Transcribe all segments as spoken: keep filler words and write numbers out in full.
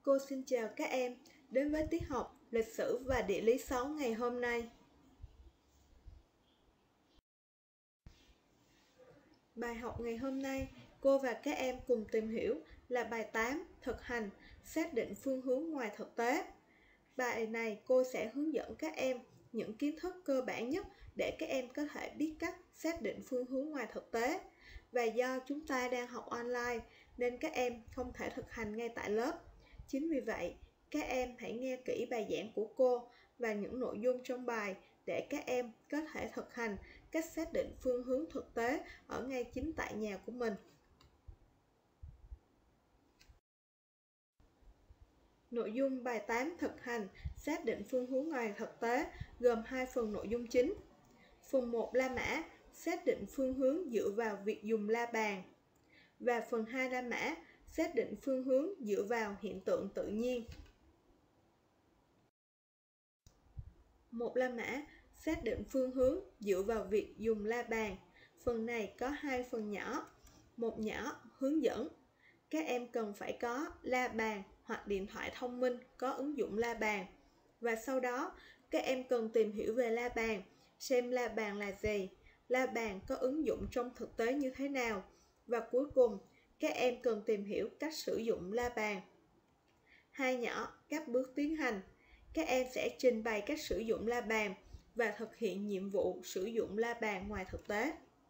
Cô xin chào các em đến với tiết học lịch sử và địa lý sáu ngày hôm nay. Bài học ngày hôm nay, cô và các em cùng tìm hiểu là bài tám, thực hành, xác định phương hướng ngoài thực tế. Bài này cô sẽ hướng dẫn các em những kiến thức cơ bản nhất để các em có thể biết cách xác định phương hướng ngoài thực tế. Và do chúng ta đang học online nên các em không thể thực hành ngay tại lớp. Chính vì vậy, các em hãy nghe kỹ bài giảng của cô và những nội dung trong bài để các em có thể thực hành cách xác định phương hướng thực tế ở ngay chính tại nhà của mình. Nội dung bài tám thực hành xác định phương hướng ngoài thực tế gồm hai phần nội dung chính. Phần một La Mã xác định phương hướng dựa vào việc dùng la bàn. Và phần hai La Mã xác định phương hướng dựa vào hiện tượng tự nhiên. Một La Mã xác định phương hướng dựa vào việc dùng la bàn. Phần này có hai phần nhỏ. Một nhỏ hướng dẫn. Các em cần phải có la bàn hoặc điện thoại thông minh có ứng dụng la bàn. Và sau đó, các em cần tìm hiểu về la bàn, xem la bàn là gì, la bàn có ứng dụng trong thực tế như thế nào. Và cuối cùng, các em cần tìm hiểu cách sử dụng la bàn. Hai nhỏ, các bước tiến hành. Các em sẽ trình bày cách sử dụng la bàn và thực hiện nhiệm vụ sử dụng la bàn ngoài thực tế.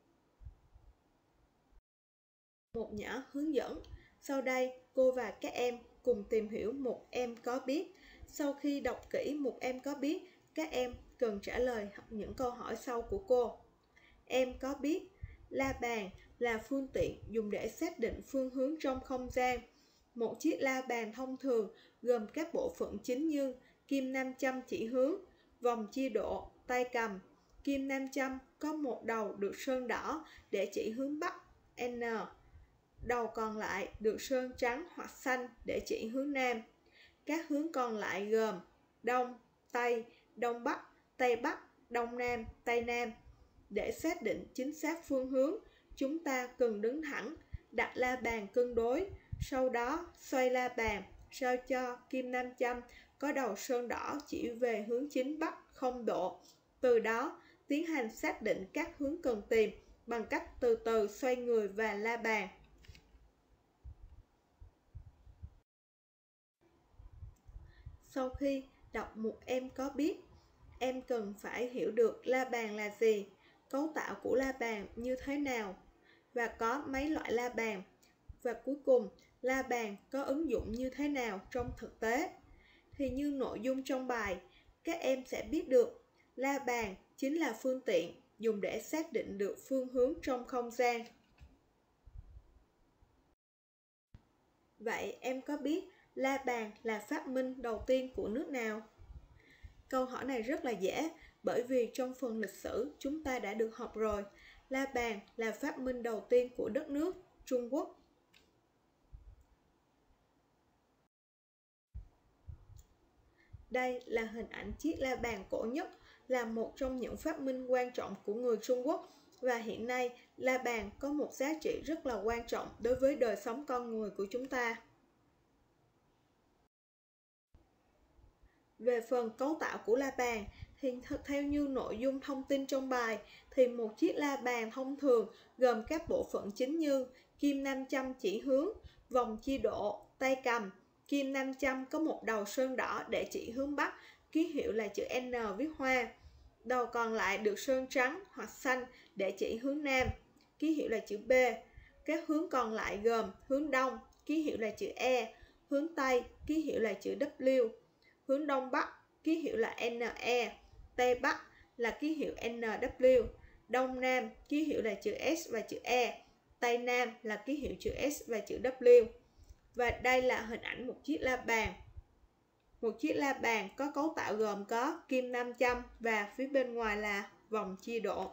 Một nhỏ hướng dẫn. Sau đây, cô và các em cùng tìm hiểu một em có biết. Sau khi đọc kỹ một em có biết, các em cần trả lời những câu hỏi sau của cô. Em có biết la bàn là phương tiện dùng để xác định phương hướng trong không gian. Một chiếc la bàn thông thường gồm các bộ phận chính như kim nam châm chỉ hướng, vòng chia độ, tay cầm. Kim nam châm có một đầu được sơn đỏ để chỉ hướng Bắc, N. Đầu còn lại được sơn trắng hoặc xanh để chỉ hướng Nam. Các hướng còn lại gồm Đông, Tây, Đông Bắc, Tây Bắc, Đông Nam, Tây Nam. Để xác định chính xác phương hướng, chúng ta cần đứng thẳng, đặt la bàn cân đối, sau đó xoay la bàn sao cho kim nam châm có đầu sơn đỏ chỉ về hướng chính Bắc không độ. Từ đó, tiến hành xác định các hướng cần tìm bằng cách từ từ xoay người và la bàn. Sau khi đọc một em có biết, em cần phải hiểu được la bàn là gì, cấu tạo của la bàn như thế nào, và có mấy loại la bàn. Và cuối cùng, la bàn có ứng dụng như thế nào trong thực tế. Thì như nội dung trong bài, các em sẽ biết được la bàn chính là phương tiện dùng để xác định được phương hướng trong không gian. Vậy em có biết la bàn là phát minh đầu tiên của nước nào? Câu hỏi này rất là dễ, bởi vì trong phần lịch sử chúng ta đã được học rồi. La bàn là phát minh đầu tiên của đất nước Trung Quốc. Đây là hình ảnh chiếc la bàn cổ nhất, là một trong những phát minh quan trọng của người Trung Quốc. Và hiện nay, la bàn có một giá trị rất là quan trọng đối với đời sống con người của chúng ta. Về phần cấu tạo của la bàn, thì theo như nội dung thông tin trong bài, thì một chiếc la bàn thông thường gồm các bộ phận chính như kim nam châm chỉ hướng, vòng chia độ, tay cầm. Kim nam châm có một đầu sơn đỏ để chỉ hướng Bắc, ký hiệu là chữ N viết hoa. Đầu còn lại được sơn trắng hoặc xanh để chỉ hướng Nam, ký hiệu là chữ B. Các hướng còn lại gồm hướng Đông, ký hiệu là chữ E, hướng Tây, ký hiệu là chữ W, hướng Đông Bắc, ký hiệu là N E, Tây Bắc là ký hiệu N W, Đông Nam, ký hiệu là chữ S và chữ E, Tây Nam là ký hiệu chữ S và chữ W. Và đây là hình ảnh một chiếc la bàn. Một chiếc la bàn có cấu tạo gồm có kim nam châm và phía bên ngoài là vòng chia độ.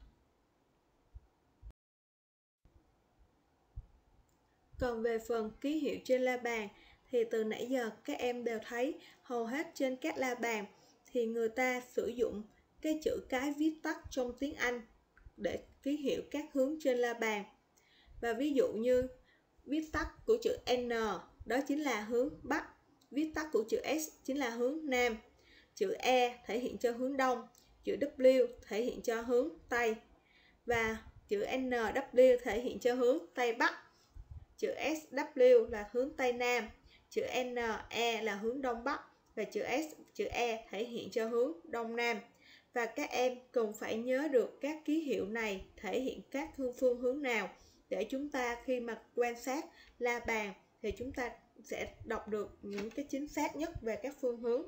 Còn về phần ký hiệu trên la bàn thì từ nãy giờ các em đều thấy hầu hết trên các la bàn thì người ta sử dụng cái chữ cái viết tắt trong tiếng Anh để ký hiệu các hướng trên la bàn. Và ví dụ như viết tắt của chữ N đó chính là hướng Bắc, viết tắt của chữ S chính là hướng Nam. Chữ E thể hiện cho hướng Đông, chữ W thể hiện cho hướng Tây và chữ N W thể hiện cho hướng Tây Bắc. Chữ S W là hướng Tây Nam, chữ N E là hướng Đông Bắc và chữ S, chữ E thể hiện cho hướng Đông Nam. Và các em cần phải nhớ được các ký hiệu này thể hiện các phương hướng nào để chúng ta khi mà quan sát la bàn thì chúng ta sẽ đọc được những cái chính xác nhất về các phương hướng.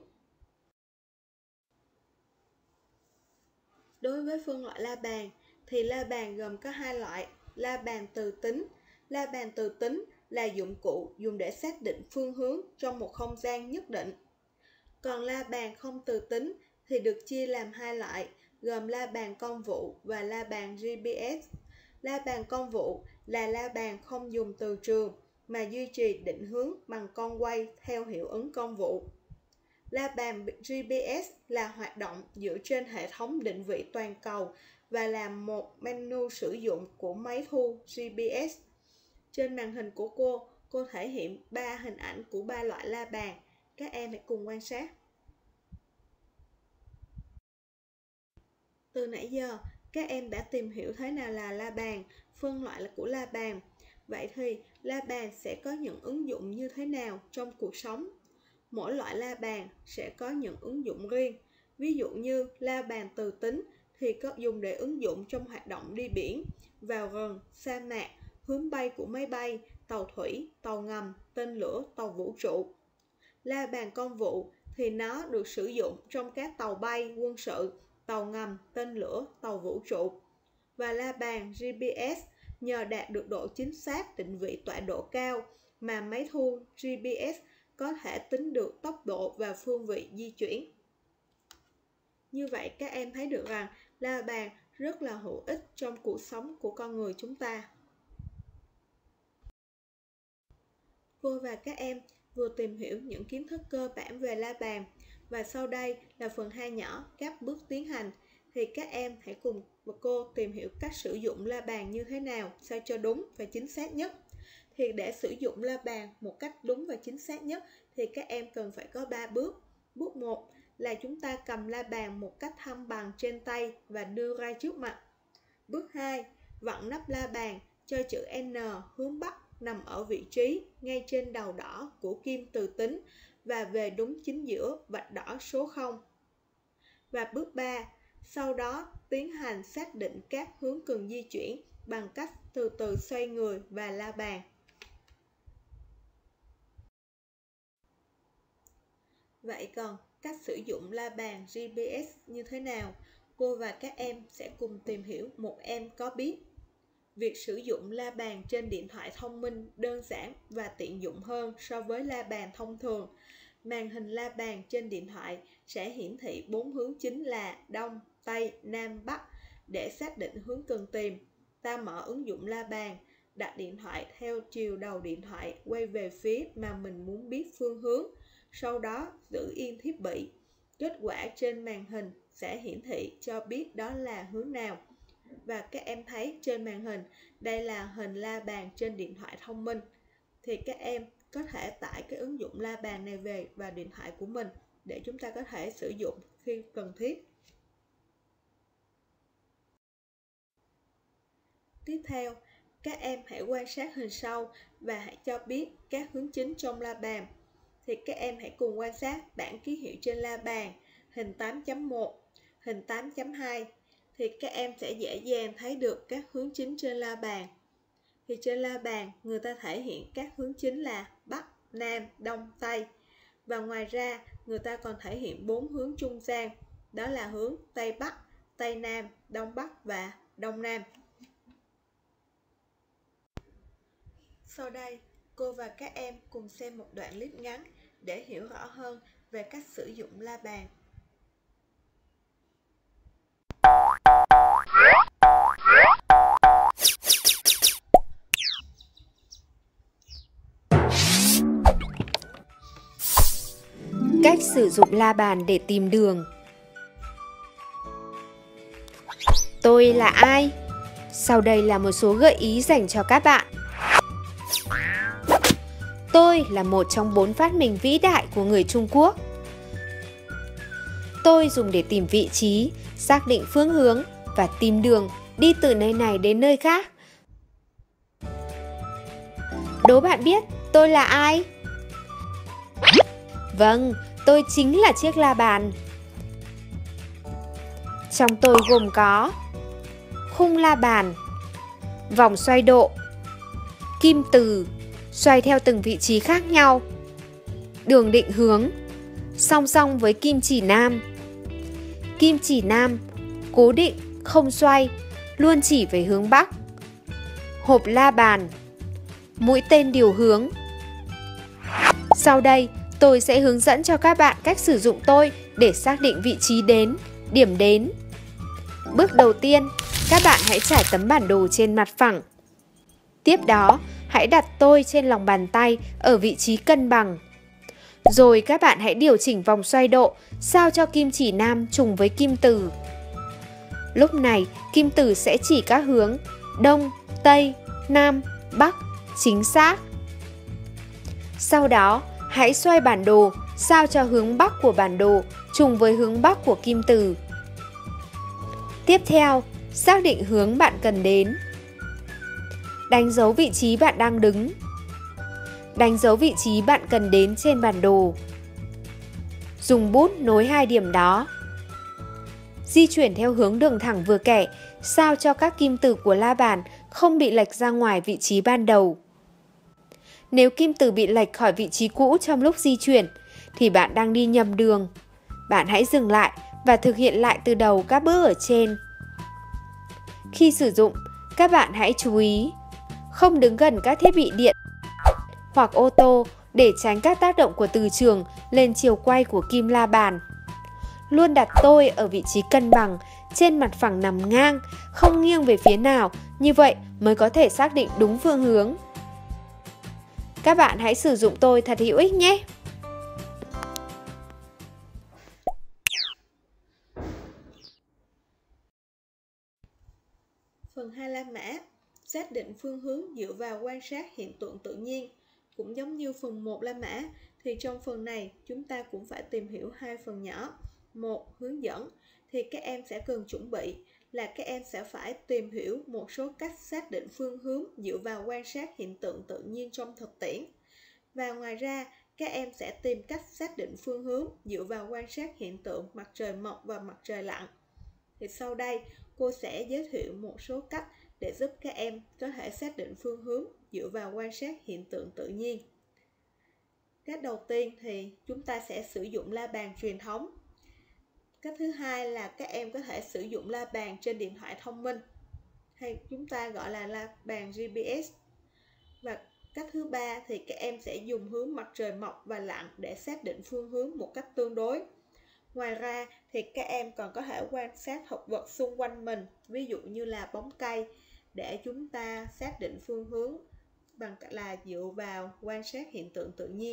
Đối với phân loại la bàn thì la bàn gồm có hai loại: la bàn từ tính. La bàn từ tính là dụng cụ dùng để xác định phương hướng trong một không gian nhất định. Còn la bàn không từ tính thì được chia làm hai loại, gồm la bàn công vụ và la bàn G P S. La bàn công vụ là la bàn không dùng từ trường mà duy trì định hướng bằng con quay theo hiệu ứng công vụ. La bàn G P S là hoạt động dựa trên hệ thống định vị toàn cầu và là một menu sử dụng của máy thu G P S. Trên màn hình của cô, cô thể hiện ba hình ảnh của ba loại la bàn. Các em hãy cùng quan sát. Từ nãy giờ, các em đã tìm hiểu thế nào là la bàn, phân loại của la bàn. Vậy thì, la bàn sẽ có những ứng dụng như thế nào trong cuộc sống? Mỗi loại la bàn sẽ có những ứng dụng riêng. Ví dụ như la bàn từ tính thì có dùng để ứng dụng trong hoạt động đi biển, vào rừng, sa mạc, hướng bay của máy bay, tàu thủy, tàu ngầm, tên lửa, tàu vũ trụ. La bàn công vụ thì nó được sử dụng trong các tàu bay quân sự, tàu ngầm, tên lửa, tàu vũ trụ. Và la bàn G P S nhờ đạt được độ chính xác định vị tọa độ cao mà máy thu G P S có thể tính được tốc độ và phương vị di chuyển. Như vậy các em thấy được rằng la bàn rất là hữu ích trong cuộc sống của con người chúng ta. Cô và các em vừa tìm hiểu những kiến thức cơ bản về la bàn và sau đây là phần hai nhỏ các bước tiến hành. Thì các em hãy cùng cô tìm hiểu cách sử dụng la bàn như thế nào sao cho đúng và chính xác nhất. Thì để sử dụng la bàn một cách đúng và chính xác nhất thì các em cần phải có ba bước. Bước một là chúng ta cầm la bàn một cách thăng bằng trên tay và đưa ra trước mặt. Bước hai, vặn nắp la bàn cho chữ N hướng Bắc nằm ở vị trí ngay trên đầu đỏ của kim từ tính và về đúng chính giữa vạch đỏ số không. Và bước ba, sau đó tiến hành xác định các hướng cần di chuyển bằng cách từ từ xoay người và la bàn. Vậy còn cách sử dụng la bàn G P S như thế nào? Cô và các em sẽ cùng tìm hiểu một em có biết. Việc sử dụng la bàn trên điện thoại thông minh đơn giản và tiện dụng hơn so với la bàn thông thường. Màn hình la bàn trên điện thoại sẽ hiển thị bốn hướng chính là Đông, Tây, Nam, Bắc. Để xác định hướng cần tìm, ta mở ứng dụng la bàn, đặt điện thoại theo chiều đầu điện thoại quay về phía mà mình muốn biết phương hướng. Sau đó giữ yên thiết bị. Kết quả trên màn hình sẽ hiển thị cho biết đó là hướng nào. Và các em thấy trên màn hình, đây là hình la bàn trên điện thoại thông minh. Thì các em có thể tải cái ứng dụng la bàn này về vào điện thoại của mình để chúng ta có thể sử dụng khi cần thiết. Tiếp theo, các em hãy quan sát hình sau và hãy cho biết các hướng chính trong la bàn. Thì các em hãy cùng quan sát bảng ký hiệu trên la bàn, hình tám chấm một, hình tám chấm hai. Thì các em sẽ dễ dàng thấy được các hướng chính trên la bàn. Thì trên la bàn, người ta thể hiện các hướng chính là Bắc, Nam, Đông, Tây. Và ngoài ra, người ta còn thể hiện bốn hướng trung gian, đó là hướng Tây Bắc, Tây Nam, Đông Bắc và Đông Nam. Sau đây, cô và các em cùng xem một đoạn clip ngắn để hiểu rõ hơn về cách sử dụng la bàn. Cách sử dụng la bàn để tìm đường. Tôi là ai? Sau đây là một số gợi ý dành cho các bạn. Tôi là một trong bốn phát minh vĩ đại của người Trung Quốc. Tôi dùng để tìm vị trí, xác định phương hướng và tìm đường đi từ nơi này đến nơi khác. Đố bạn biết tôi là ai? Vâng, tôi chính là chiếc la bàn. Trong tôi gồm có khung la bàn, vòng xoay độ, kim từ xoay theo từng vị trí khác nhau, đường định hướng song song với kim chỉ nam. Kim chỉ nam cố định không xoay, luôn chỉ về hướng bắc. Hộp la bàn, mũi tên điều hướng. Sau đây, tôi sẽ hướng dẫn cho các bạn cách sử dụng tôi để xác định vị trí đến, điểm đến. Bước đầu tiên, các bạn hãy trải tấm bản đồ trên mặt phẳng. Tiếp đó, hãy đặt tôi trên lòng bàn tay ở vị trí cân bằng. Rồi các bạn hãy điều chỉnh vòng xoay độ sao cho kim chỉ nam trùng với kim từ. Lúc này, kim từ sẽ chỉ các hướng Đông, Tây, Nam, Bắc chính xác. Sau đó, hãy xoay bản đồ sao cho hướng Bắc của bản đồ trùng với hướng Bắc của kim từ. Tiếp theo, xác định hướng bạn cần đến. Đánh dấu vị trí bạn đang đứng. Đánh dấu vị trí bạn cần đến trên bản đồ. Dùng bút nối hai điểm đó. Di chuyển theo hướng đường thẳng vừa kẻ sao cho các kim từ của la bàn không bị lệch ra ngoài vị trí ban đầu. Nếu kim từ bị lệch khỏi vị trí cũ trong lúc di chuyển thì bạn đang đi nhầm đường. Bạn hãy dừng lại và thực hiện lại từ đầu các bước ở trên. Khi sử dụng, các bạn hãy chú ý không đứng gần các thiết bị điện hoặc ô tô để tránh các tác động của từ trường lên chiều quay của kim la bàn. Luôn đặt tôi ở vị trí cân bằng, trên mặt phẳng nằm ngang, không nghiêng về phía nào, như vậy mới có thể xác định đúng phương hướng. Các bạn hãy sử dụng tôi thật hữu ích nhé! Phần hai la mã, xác định phương hướng dựa vào quan sát hiện tượng tự nhiên. Cũng giống như phần một la mã, thì trong phần này chúng ta cũng phải tìm hiểu hai phần nhỏ. Một, hướng dẫn, thì các em sẽ cần chuẩn bị là các em sẽ phải tìm hiểu một số cách xác định phương hướng dựa vào quan sát hiện tượng tự nhiên trong thực tiễn. Và ngoài ra, các em sẽ tìm cách xác định phương hướng dựa vào quan sát hiện tượng mặt trời mọc và mặt trời lặn. Thì sau đây, cô sẽ giới thiệu một số cách để giúp các em có thể xác định phương hướng dựa vào quan sát hiện tượng tự nhiên. Cách đầu tiên thì chúng ta sẽ sử dụng la bàn truyền thống. Cách thứ hai là các em có thể sử dụng la bàn trên điện thoại thông minh, hay chúng ta gọi là la bàn giê pê ét. Và cách thứ ba thì các em sẽ dùng hướng mặt trời mọc và lặn để xác định phương hướng một cách tương đối. Ngoài ra thì các em còn có thể quan sát thực vật xung quanh mình, ví dụ như là bóng cây, để chúng ta xác định phương hướng bằng cách là dựa vào quan sát hiện tượng tự nhiên.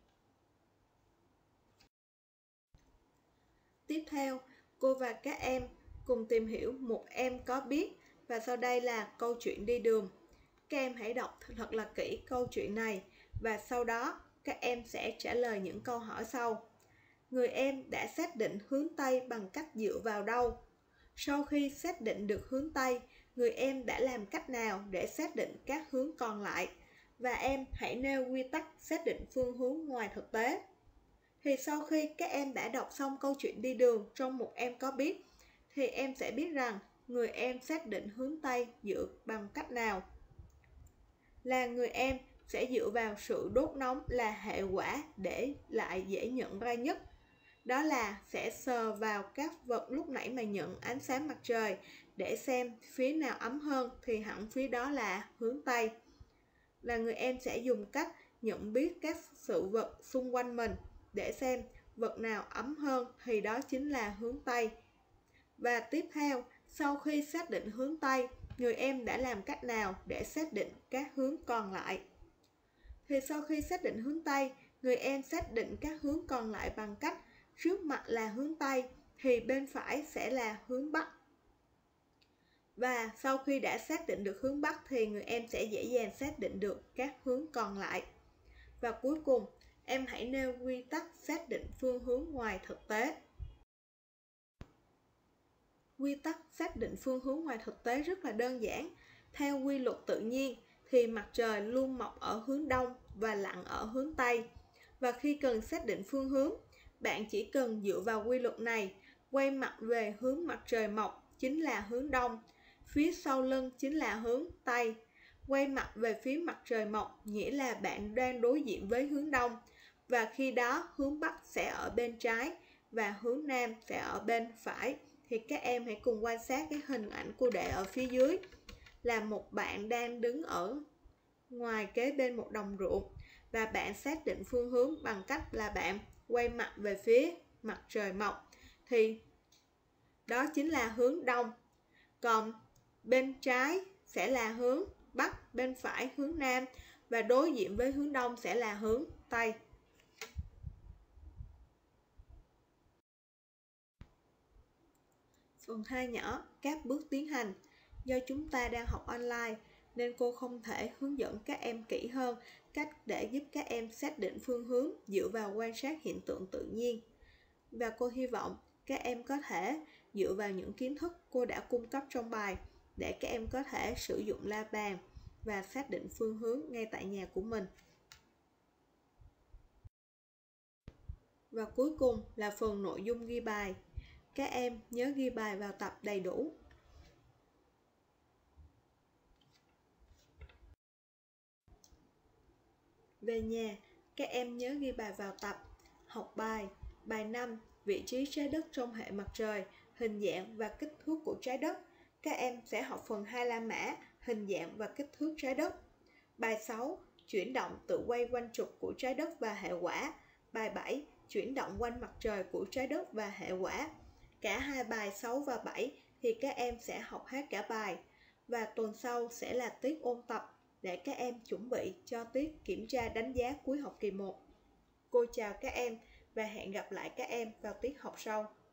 Tiếp theo, cô và các em cùng tìm hiểu một em có biết, và sau đây là câu chuyện đi đường. Các em hãy đọc thật là kỹ câu chuyện này và sau đó các em sẽ trả lời những câu hỏi sau. Người em đã xác định hướng Tây bằng cách dựa vào đâu? Sau khi xác định được hướng Tây, người em đã làm cách nào để xác định các hướng còn lại? Và em hãy nêu quy tắc xác định phương hướng ngoài thực tế. Thì sau khi các em đã đọc xong câu chuyện đi đường trong một em có biết, thì em sẽ biết rằng người em xác định hướng Tây dựa bằng cách nào? Là người em sẽ dựa vào sự đốt nóng là hệ quả để lại dễ nhận ra nhất. Đó là sẽ sờ vào các vật lúc nãy mà nhận ánh sáng mặt trời để xem phía nào ấm hơn thì hẳn phía đó là hướng Tây. Là người em sẽ dùng cách nhận biết các sự vật xung quanh mình để xem vật nào ấm hơn thì đó chính là hướng Tây. Và tiếp theo, sau khi xác định hướng Tây, người em đã làm cách nào để xác định các hướng còn lại? Thì sau khi xác định hướng Tây, người em xác định các hướng còn lại bằng cách trước mặt là hướng Tây thì bên phải sẽ là hướng Bắc. Và sau khi đã xác định được hướng Bắc thì người em sẽ dễ dàng xác định được các hướng còn lại. Và cuối cùng, em hãy nêu quy tắc xác định phương hướng ngoài thực tế. Quy tắc xác định phương hướng ngoài thực tế rất là đơn giản. Theo quy luật tự nhiên thì mặt trời luôn mọc ở hướng đông và lặn ở hướng tây. Và khi cần xác định phương hướng, bạn chỉ cần dựa vào quy luật này, quay mặt về hướng mặt trời mọc chính là hướng đông, phía sau lưng chính là hướng tây. Quay mặt về phía mặt trời mọc nghĩa là bạn đang đối diện với hướng đông, và khi đó hướng bắc sẽ ở bên trái và hướng nam sẽ ở bên phải. Thì các em hãy cùng quan sát cái hình ảnh cô để ở phía dưới, là một bạn đang đứng ở ngoài kế bên một đồng ruộng, và bạn xác định phương hướng bằng cách là bạn quay mặt về phía mặt trời mọc, thì đó chính là hướng đông. Còn bên trái sẽ là hướng bắc, bên phải hướng nam, và đối diện với hướng đông sẽ là hướng tây. Phần hai nhỏ, các bước tiến hành. Do chúng ta đang học online nên cô không thể hướng dẫn các em kỹ hơn cách để giúp các em xác định phương hướng dựa vào quan sát hiện tượng tự nhiên. Và cô hy vọng các em có thể dựa vào những kiến thức cô đã cung cấp trong bài để các em có thể sử dụng la bàn và xác định phương hướng ngay tại nhà của mình. Và cuối cùng là phần nội dung ghi bài. Các em nhớ ghi bài vào tập đầy đủ. Về nhà, các em nhớ ghi bài vào tập. Học bài, bài năm, vị trí trái đất trong hệ mặt trời, hình dạng và kích thước của trái đất. Các em sẽ học phần hai La Mã, hình dạng và kích thước trái đất. Bài sáu, chuyển động tự quay quanh trục của trái đất và hệ quả. Bài bảy, chuyển động quanh mặt trời của trái đất và hệ quả. Cả hai bài sáu và bảy thì các em sẽ học hết cả bài. Và tuần sau sẽ là tiết ôn tập để các em chuẩn bị cho tiết kiểm tra đánh giá cuối học kỳ một. Cô chào các em và hẹn gặp lại các em vào tiết học sau.